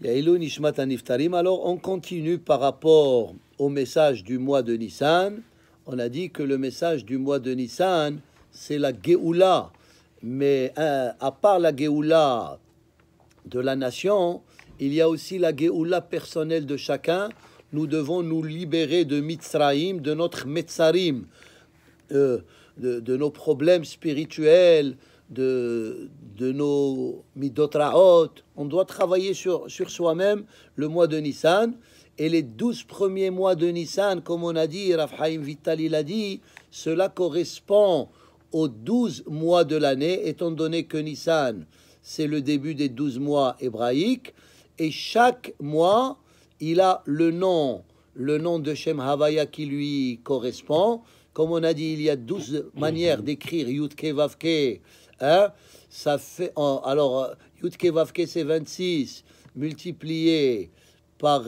Yailou Nishmat Aniftarim. Alors, on continue par rapport au message du mois de Nissan. On a dit que le message du mois de Nissan, c'est la Géoula. Mais à part la Géoula de la nation, il y a aussi la Géoula personnelle de chacun. Nous devons nous libérer de Mitzraïm, de notre Metzarim, de nos problèmes spirituels, de nos midotraot. On doit travailler sur soi-même le mois de Nissan. Et les 12 premiers mois de Nissan, comme on a dit, Rav Chaim Vital il a dit, cela correspond aux 12 mois de l'année, étant donné que Nissan, c'est le début des 12 mois hébraïques. Et chaque mois, il a le nom de Shem Havaya qui lui correspond. Comme on a dit, il y a 12 manières d'écrire Yud-Ke Vav-Ke. Hein? Ça fait, alors, Yud-Ke Vav-Ke, c'est 26, multiplié par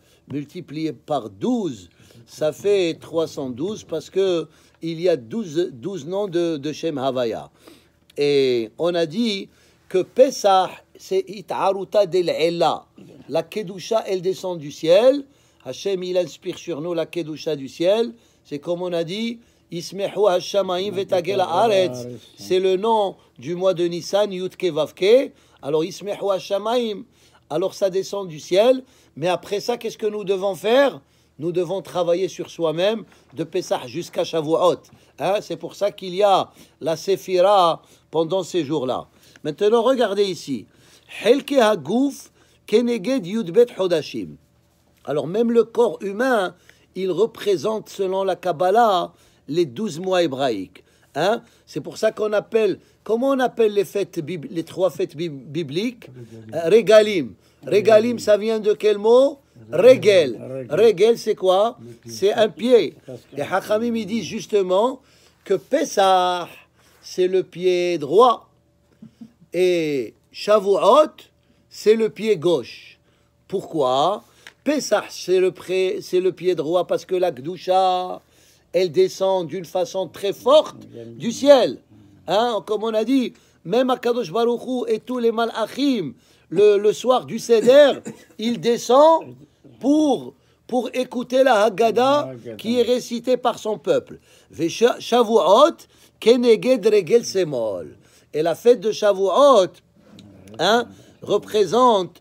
12, ça fait 312, parce que il y a 12 noms de Shem Havaya. Et on a dit que Pesach, c'est It'aruta del Ella. La Kedusha, elle descend du ciel. Hachem, il inspire sur nous la Kedusha du ciel. C'est comme on a dit, Ismehu Hashamayim Vetagel Haaretz. C'est le nom du mois de Nissan, Yud-Ke Vav-Ke. Alors, Ismehu Hashamayim. Alors, ça descend du ciel. Mais après ça, qu'est-ce que nous devons faire? Nous devons travailler sur soi-même de Pessah jusqu'à Shavuot. Hein? C'est pour ça qu'il y a la Séphira pendant ces jours-là. Maintenant, regardez ici. Helke Hagouf Keneged Yudbet Hodashim. Alors, même le corps humain, il représente, selon la Kabbalah, les 12 mois hébraïques. Hein? C'est pour ça qu'on appelle, comment on appelle les fêtes, les 3 fêtes bibliques? Regalim. Regalim, ça vient de quel mot? Regel. Regel, c'est quoi? C'est un pied. Et Hachamim, ils disent justement que Pesach, c'est le pied droit. Et Shavuot, c'est le pied gauche. Pourquoi? Pesach, c'est le pied droit parce que la Gdusha, elle descend d'une façon très forte du ciel. Hein? Comme on a dit, même Akadosh Baruch Hu et tous les Malachim, le soir du Seder, il descend pour écouter la Haggadah qui est récitée par son peuple. Shavuot, Keneged Regel Semol. Et la fête de Shavuot, hein, représente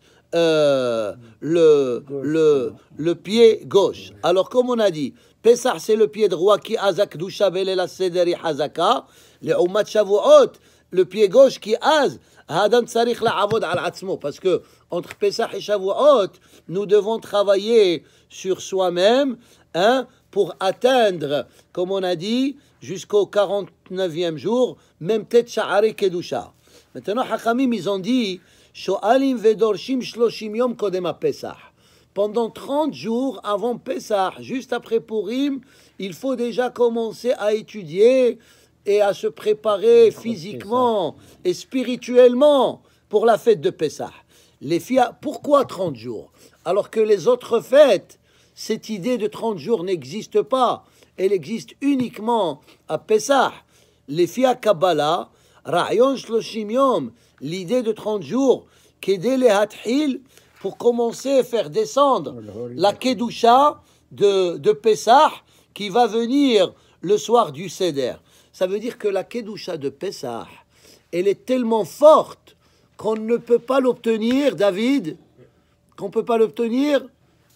le pied gauche. Alors, comme on a dit, Pesach, c'est le pied droit qui azak dusha belela sederi hazaka. Le umat Shavuot, le pied gauche qui az hadan tsarich la avod al atzmo. Parce que entre Pesach et Shavuot, nous devons travailler sur soi-même, hein, pour atteindre, comme on a dit, jusqu'au 49e jour, même tête sha'are kedusha. Maintenant, Hachamim, ils ont dit, sho'alim vedorshim shloshim yom kodem Pesach. Pendant 30 jours avant Pessah, juste après Purim, il faut déjà commencer à étudier et à se préparer physiquement et spirituellement pour la fête de Pessah. Les filles, pourquoi 30 jours? Alors que les autres fêtes, cette idée de 30 jours n'existe pas. Elle existe uniquement à Pessah. Les filles à Kabbalah, Ra'yon Shloshim Yom, l'idée de 30 jours, Kedé le Hathil, pour commencer à faire descendre la Kedusha de Pessah qui va venir le soir du Seder. Ça veut dire que la Kedusha de Pessah, elle est tellement forte qu'on ne peut pas l'obtenir, David, qu'on ne peut pas l'obtenir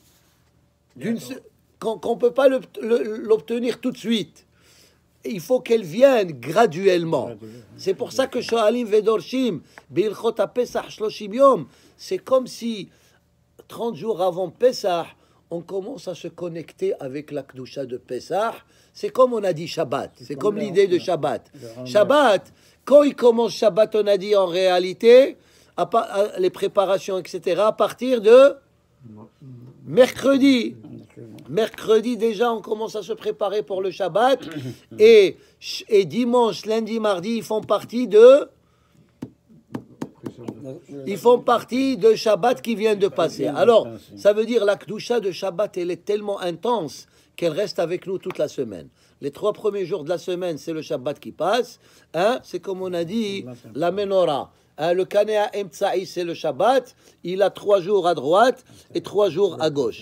qu'on peut pas l'obtenir tout de suite. Il faut qu'elle vienne graduellement. C'est pour ça que Shoalim Vedorshim, Bilchot Pesach Shloshim Yom, c'est comme si 30 jours avant Pessah, on commence à se connecter avec la Kedusha de Pessah. C'est comme on a dit Shabbat. C'est comme l'idée de Shabbat. Shabbat, quand il commence Shabbat, on a dit en réalité, les préparations, etc., à partir de mercredi. Mercredi, déjà, on commence à se préparer pour le Shabbat. Et dimanche, lundi, mardi, ils font partie de Shabbat qui vient de passer. Alors, ça veut dire la Kedusha de Shabbat, elle est tellement intense qu'elle reste avec nous toute la semaine. Les 3 premiers jours de la semaine, c'est le Shabbat qui passe. Hein? C'est comme on a dit, la Menorah. Le Kanea Emtsa'i, c'est le Shabbat. Il a 3 jours à droite et 3 jours à gauche.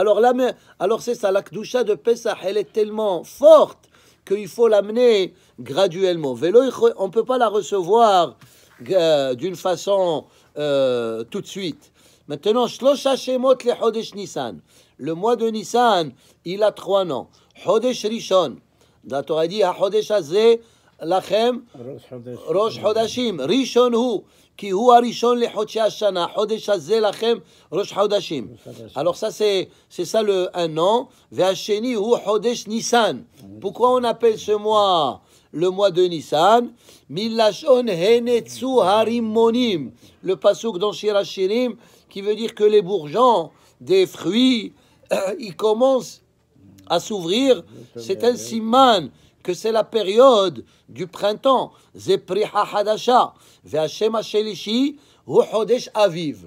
Alors c'est ça, la Kedusha de Pesach, elle est tellement forte qu'il faut l'amener graduellement. On ne peut pas la recevoir d'une façon tout de suite. Maintenant, Shlosha Shemot le Chodesh Nissan. Le mois de Nissan, il a 3 noms. Chodesh Rishon. La Torah dit, HaChodesh Hazeh Lachem Rosh Chodashim. Rishon Hu. Ki Hu HaRishon LeChodshei HaShana. Chodesh Hazeh Lachem Rosh Chodashim. Alors ça, c'est ça un nom. Ve'Hasheni Hu Chodesh Nissan. Pourquoi on appelle ce mois le mois de Nissan? Milashon Henetsu Harimonim. Le pasuk dans Shir HaShirim qui veut dire que les bourgeons des fruits, ils commencent à s'ouvrir. C'est un siman que c'est la période du printemps. Zepriha Hadasha. Ve'Hashem HaShelishi Hu Chodesh Aviv.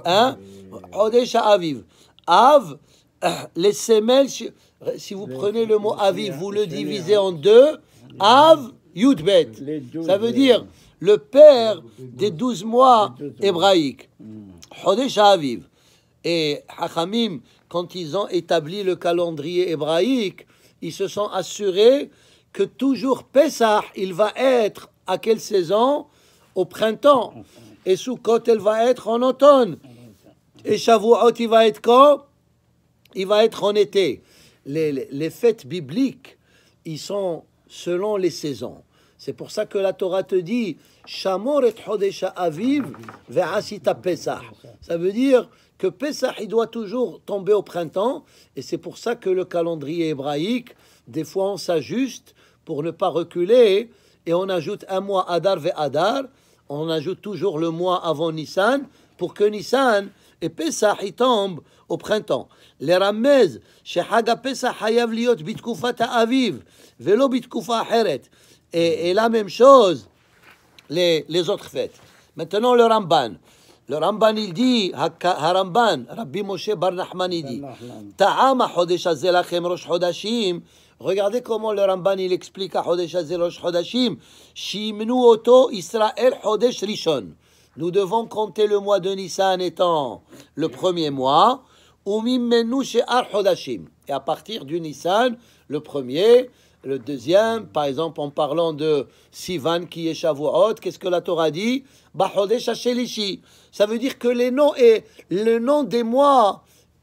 Chodesh Aviv. Av, les semelles, si vous prenez le mot Aviv, vous le divisez en deux. Av, Yudbet. Ça veut dire le père des 12 mois hébraïques. Chodesh Aviv. Et Hachamim, quand ils ont établi le calendrier hébraïque, ils se sont assurés que toujours Pesach, il va être à quelle saison? Au printemps. Et Sukkot, elle va être en automne. Et Shavuot, il va être quand? Il va être en été. Les fêtes bibliques, ils sont selon les saisons. C'est pour ça que la Torah te dit Shamor et Chodesh Aviv ve'asita Pesach. Ça veut dire que Pesach, il doit toujours tomber au printemps. Et c'est pour ça que le calendrier hébraïque, des fois, on s'ajuste pour ne pas reculer. Et on ajoute un mois Adar ve'Adar. On ajoute toujours le mois avant Nissan pour que Nissan et Pesach, ils tombent au printemps. Les Ramez, chez Haga Pesach, hayav liot bitkufat Aviv, velo bitkufa acheret. Et la même chose, les autres fêtes. Maintenant, le Ramban. Le Ramban, il dit, Haramban, Rabbi Moshe Bar Nachman, il dit, Ta'ama Chodesh Hazeh Lachem Rosh Chodashim. Regardez comment le Ramban, il explique à Chodesh Hazeh Rosh Chodashim. Shimnu Oto Israël Chodesh Rishon. Nous devons compter le mois de Nissan étant le premier mois. Umimenu She'ar Chodashim. Et à partir du Nissan, le premier, le deuxième, par exemple, en parlant de Sivan qui est Shavuot, qu'est-ce que la Torah dit? Bachodesh HaShelishi. Ça veut dire que les noms et le nom des mois,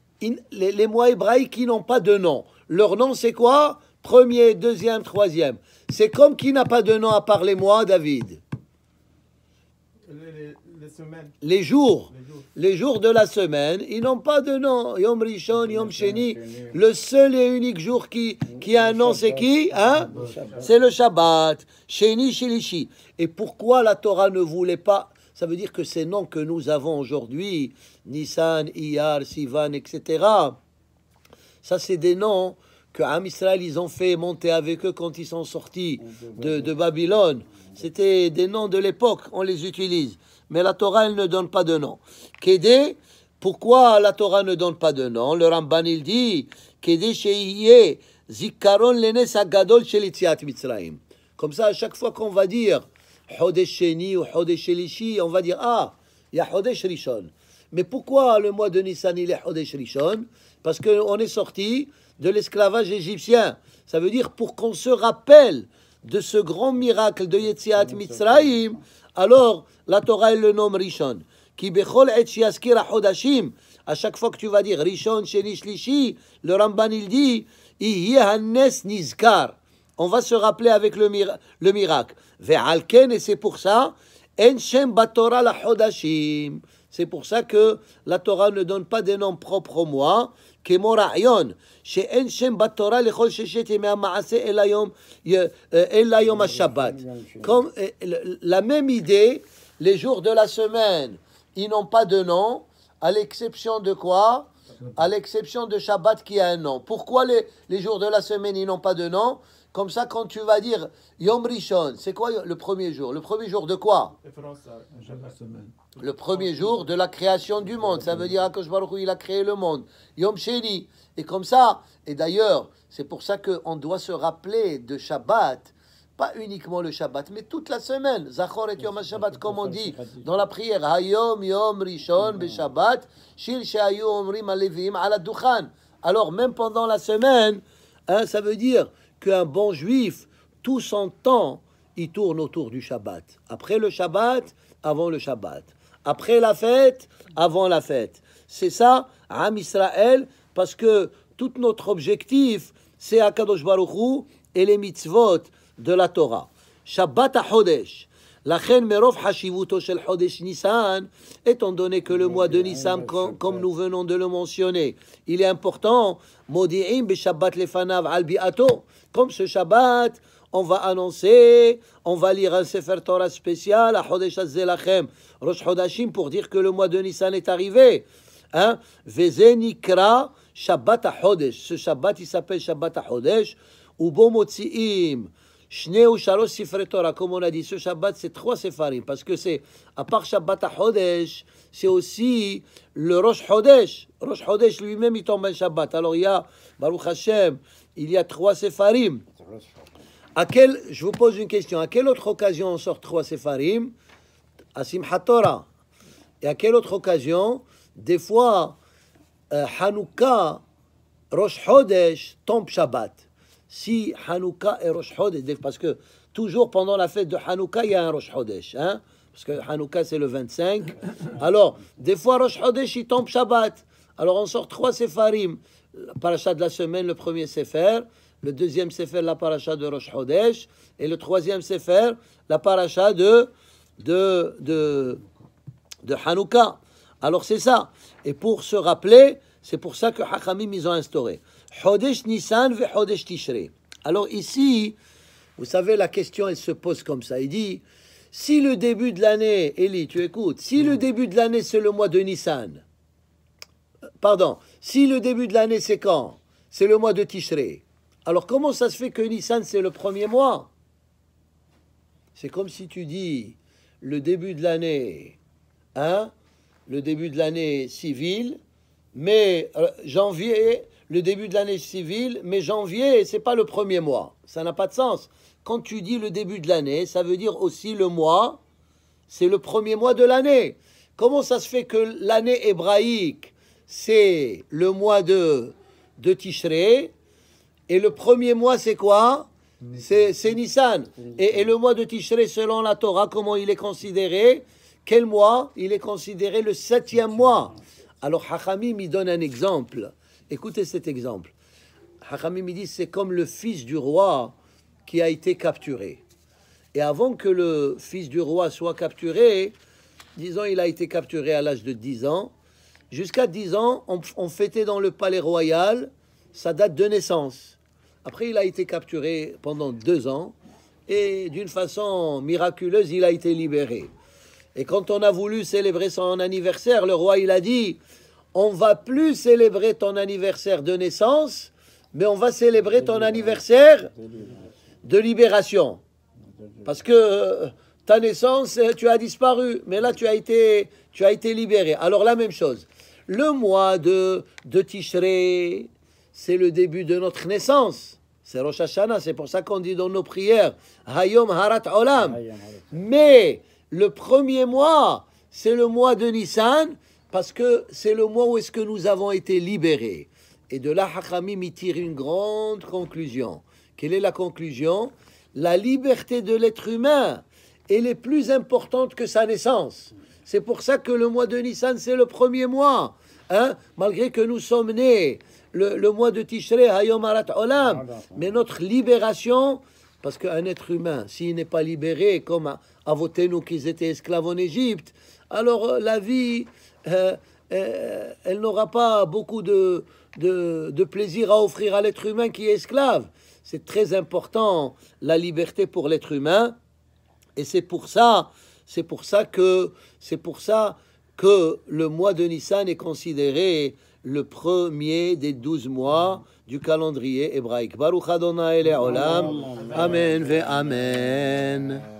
les mois hébraïques qui n'ont pas de nom. Leur nom, c'est quoi? Premier, deuxième, troisième. C'est comme qui n'a pas de nom à part les mois, David. Les semaines. Les jours de la semaine, ils n'ont pas de nom. Yom Rishon, Yom Sheni. Le seul et unique jour qui a un nom, c'est qui? C'est le Shabbat. Sheni, Shilishi. Et pourquoi la Torah ne voulait pas? Ça veut dire que ces noms que nous avons aujourd'hui, Nissan, Iyar, Sivan, etc., ça c'est des noms que Am Israël, ils ont fait monter avec eux quand ils sont sortis de Babylone. C'était des noms de l'époque, on les utilise. Mais la Torah, elle ne donne pas de nom. Kédé, pourquoi la Torah ne donne pas de nom? Le Ramban, il dit, Kédé sheyeh zikaron lenes hagadol shel yetziat Mitzrayim. Comme ça, à chaque fois qu'on va dire Chodesh Sheni ou Chodesh Shelishi, on va dire, il y a Chodesh Rishon. Mais pourquoi le mois de Nissan, il est Chodesh Rishon? Parce qu'on est sorti de l'esclavage égyptien. Ça veut dire pour qu'on se rappelle de ce grand miracle de Yetziat Mitzrayim, alors la Torah elle le nomme Rishon. Ki bechol et shiaskir chodashim. À chaque fois que tu vas dire Rishon, Sheni, Shlishi, le Ramban il dit Ihyeh hanes nizkar. On va se rappeler avec le miracle. Ve'alken, et c'est pour ça En shem batorah la chodashim. C'est pour ça que la Torah ne donne pas des noms propres au mois. כמו רעיון שאין שם בתורה לכל ששת ימי המעשה אלא יום השבת. Comme la même idée, les jours de la semaine, ils n'ont pas de nom, à l'exception de quoi? À l'exception de Shabbat qui a un nom. Pourquoi les jours de la semaine, ils n'ont pas de nom? Comme ça, quand tu vas dire Yom Rishon, c'est quoi le premier jour? Le premier jour de quoi? Le premier jour de la création du monde. Ça veut dire Akadosh Baruch Hu, il a créé le monde. Yom Sheni. Et comme ça, et d'ailleurs, c'est pour ça qu'on doit se rappeler de Shabbat pas uniquement le Shabbat, mais toute la semaine. Zachor et Yom HaShabbat, comme on dit dans la prière. Hayom Yom Rishon Beshabbat, Shir Shehayu Omrim Alevim Ala Duchan. Alors, même pendant la semaine, hein, ça veut dire qu'un bon juif, tout son temps, il tourne autour du Shabbat. Après le Shabbat, avant le Shabbat. Après la fête, avant la fête. C'est ça, Am Israël, parce que tout notre objectif, c'est Akadosh Baruch Hu et les mitzvot de la Torah. Shabbat HaChodesh. Lachen merov hashivuto shel Chodesh Nissan, étant donné que le mois de Nissan, comme nous venons de le mentionner, il est important, modi'im be Shabbat lefanav al bi'ato, comme ce Shabbat, on va annoncer, on va lire un Sefer Torah spécial à Chodesh Hazeh Lachem, Rosh Chodashim, pour dire que le mois de Nissan est arrivé. Hein? Veze nikra Shabbat HaChodesh. Ce Shabbat, il s'appelle Shabbat HaChodesh. Ubo motzi'im Shnei ou Shalosh Sifrei Torah. Comme on a dit, ce Shabbat, c'est 3 Sefarim. Parce que c'est, à part Shabbat HaChodesh, c'est aussi le Rosh Chodesh. Rosh Chodesh lui-même, il tombe un Shabbat. Alors il y a, Baruch Hashem, il y a 3 Sefarim. Je vous pose une question. À quelle autre occasion on sort 3 Sefarim? À Simchat Torah. Et à quelle autre occasion? Des fois, Hanouka, Rosh Chodesh, tombe Shabbat. Si Hanouka et Rosh Chodesh, parce que toujours pendant la fête de Hanouka, il y a un Rosh Chodesh. Hein? Parce que Hanouka, c'est le 25. Alors, des fois, Rosh Chodesh, il tombe Shabbat. Alors, on sort 3 Sefarim. La paracha de la semaine, le premier Sefer. Le deuxième Sefer, la paracha de Rosh Chodesh. Et le troisième Sefer, la paracha de Hanouka. Alors c'est ça. Et pour se rappeler, c'est pour ça que Hachamim, ils ont instauré Chodesh Nissan ve Chodesh Tishrei. Alors ici, vous savez, la question, elle se pose comme ça. Il dit, si le début de l'année, Eli, tu écoutes, si le début de l'année, c'est le mois de Nissan, pardon, si le début de l'année, c'est quand? C'est le mois de Tishrei. Alors comment ça se fait que Nissan, c'est le premier mois? C'est comme si tu dis, le début de l'année, hein, le début de l'année civile, mais janvier, le début de l'année civile, mais janvier, c'est pas le premier mois. Ça n'a pas de sens. Quand tu dis le début de l'année, ça veut dire aussi le mois, c'est le premier mois de l'année. Comment ça se fait que l'année hébraïque, c'est le mois de Tishrei, et le premier mois, c'est quoi? C'est Nissan. Et le mois de Tishrei, selon la Torah, comment il est considéré? Quel mois? Il est considéré le 7e mois. Alors, Hachamim, il donne un exemple. Écoutez cet exemple. Hachamim, il dit, c'est comme le fils du roi qui a été capturé. Et avant que le fils du roi soit capturé, disons, il a été capturé à l'âge de 10 ans. Jusqu'à 10 ans, on fêtait dans le palais royal sa date de naissance. Après, il a été capturé pendant 2 ans. Et d'une façon miraculeuse, il a été libéré. Et quand on a voulu célébrer son anniversaire, le roi, il a dit, on va plus célébrer ton anniversaire de naissance, mais on va célébrer ton anniversaire de libération. Parce que ta naissance, tu as disparu, mais là, tu as été libéré. Alors, la même chose. Le mois de Tishrei, c'est le début de notre naissance. C'est Rosh Hashanah, c'est pour ça qu'on dit dans nos prières, Hayom Harat Olam. Mais le premier mois, c'est le mois de Nissan, parce que c'est le mois où est-ce que nous avons été libérés. Et de là, Hachamim y tire une grande conclusion. Quelle est la conclusion? La liberté de l'être humain, elle est plus importante que sa naissance. C'est pour ça que le mois de Nissan, c'est le premier mois. Hein? Malgré que nous sommes nés le mois de Tishrei, Hayom Harat Olam. Mais notre libération, parce qu'un être humain, s'il n'est pas libéré, comme Avotenu qu'ils étaient esclaves en Égypte, alors la vie, elle n'aura pas beaucoup de plaisir à offrir à l'être humain qui est esclave. C'est très important, la liberté pour l'être humain. Et c'est pour ça que le mois de Nissan est considéré le premier des 12 mois du calendrier hébraïque. Baruch Adonai Le'olam. Amen ve Amen.